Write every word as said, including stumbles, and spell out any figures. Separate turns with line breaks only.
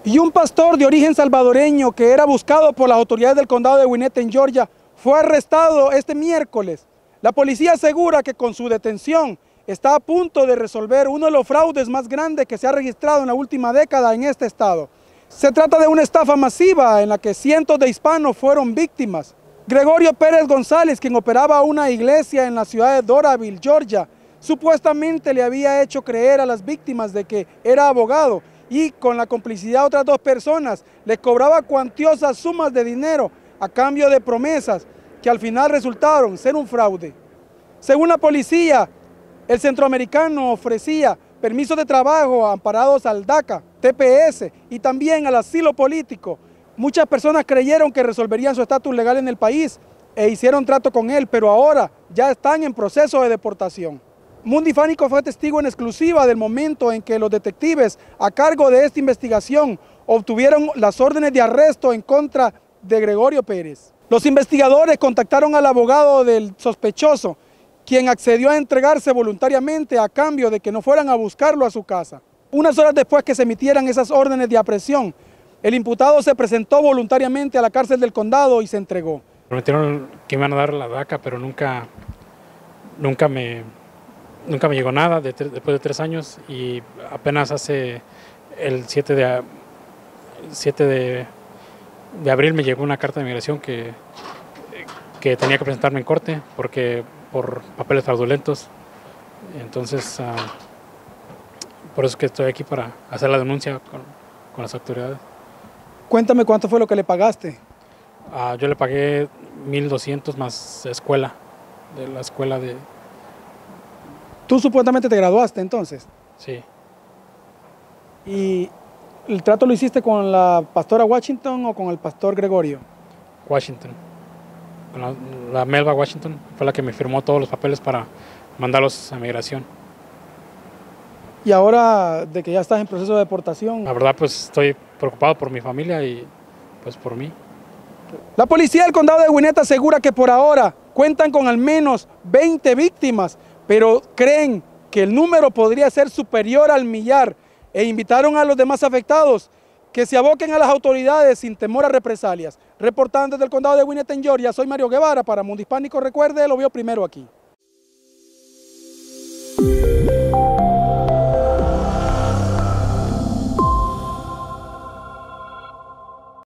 Y un pastor de origen salvadoreño que era buscado por las autoridades del condado de Gwinnett en Georgia fue arrestado este miércoles. La policía asegura que con su detención está a punto de resolver uno de los fraudes más grandes que se ha registrado en la última década en este estado. Se trata de una estafa masiva en la que cientos de hispanos fueron víctimas. Gregorio Pérez González, quien operaba una iglesia en la ciudad de Doraville, Georgia, supuestamente le había hecho creer a las víctimas de que era abogado y con la complicidad de otras dos personas les cobraba cuantiosas sumas de dinero a cambio de promesas que al final resultaron ser un fraude. Según la policía, el centroamericano ofrecía permisos de trabajo amparados al DACA, T P S y también al asilo político. Muchas personas creyeron que resolverían su estatus legal en el país e hicieron trato con él, pero ahora ya están en proceso de deportación. Mundifánico fue testigo en exclusiva del momento en que los detectives a cargo de esta investigación obtuvieron las órdenes de arresto en contra de Gregorio Pérez. Los investigadores contactaron al abogado del sospechoso, quien accedió a entregarse voluntariamente a cambio de que no fueran a buscarlo a su casa. Unas horas después que se emitieran esas órdenes de aprehensión, el imputado se presentó voluntariamente a la cárcel del condado y se entregó.
Prometieron que me iban a dar la DACA, pero nunca, nunca, me, nunca me llegó nada de, después de tres años y apenas hace el siete de, siete de, de abril me llegó una carta de migración que, que tenía que presentarme en corte porque por papeles fraudulentos. Entonces, uh, por eso es que estoy aquí para hacer la denuncia con, con las autoridades.
Cuéntame cuánto fue lo que le pagaste.
Uh, yo le pagué mil doscientos más escuela, de la escuela de...
¿Tú supuestamente te graduaste entonces?
Sí.
¿Y el trato lo hiciste con la pastora Washington o con el pastor Gregorio?
Washington. La, la Melba Washington fue la que me firmó todos los papeles para mandarlos a migración.
Y ahora, de que ya estás en proceso de deportación...
La verdad, pues estoy preocupado por mi familia y pues por mí.
La policía del condado de Gwinnett asegura que por ahora cuentan con al menos veinte víctimas, pero creen que el número podría ser superior al millar e invitaron a los demás afectados que se aboquen a las autoridades sin temor a represalias. Reportando desde el condado de Gwinnett en Georgia, soy Mario Guevara para Mundo Hispánico. Recuerde, lo vio primero aquí.